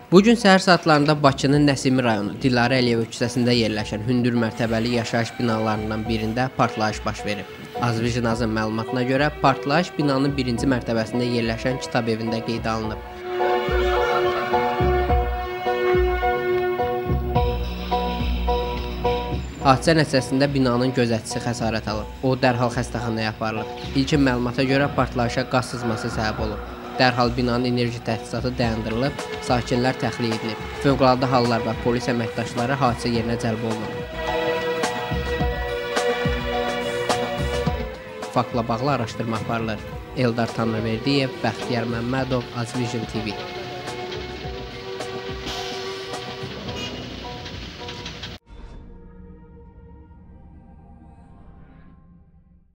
Bugün səhər saatlarında Bakının Nəsimi rayonu Dilarə Əliyeva küçəsində yerləşən hündür mərtəbəli yaşayış binalarından birində partlayış baş verib. Azvicinazın məlumatına görə partlayış binanın birinci mərtəbəsində yerləşən kitab evində qeydə alınıb. Hadisə nəticəsində binanın gözətçisi xəsarət alıb. O dərhal xəstəxanaya aparılıb. İlkin məlumata görə partlayışa qaz sızması səbəb olub. Dərhal binanın enerji təchizatı dayandırılıb, sakinlər təxliyə edilib. Fövqəladə hallar və polis əməkdaşları hadisə yerinə cəlb olunub. Faktla bağlı araşdırma aparılır. Eldar Tanrıverdiyev, Bəxtiyar Məmmədov, Azvision TV.